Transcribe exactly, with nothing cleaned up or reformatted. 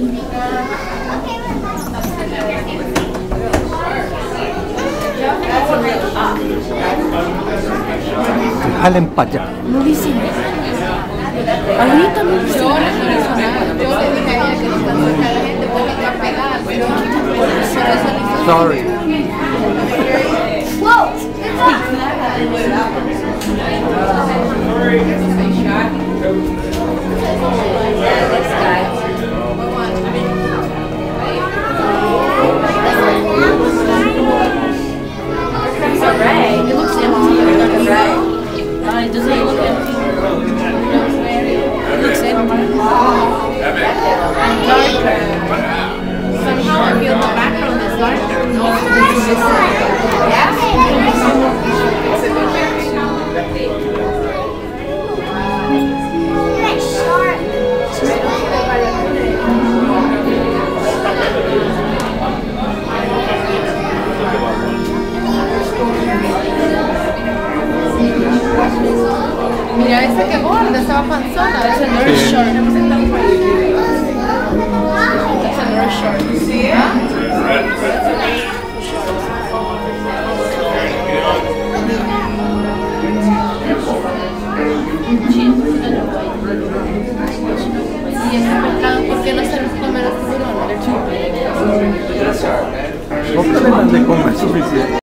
Jalen para allá. No dice nada. Ahorita no dice nada. Yo le dije a ella que no está cerca de la gente porque te va a pegar, pero por eso no. Sorry. Wow. It looks empty. Right. Uh, it doesn't look empty. It looks empty. And darker. Somehow I feel the background is darker. No, it's just yeah. Mira, esa que gorda, esa va panzona, esa no es short. Esa no es short. ¿Sí? Y ese pescado, ¿por qué no se los comen los tiburones? ¿Por qué le dan de comer suficiente?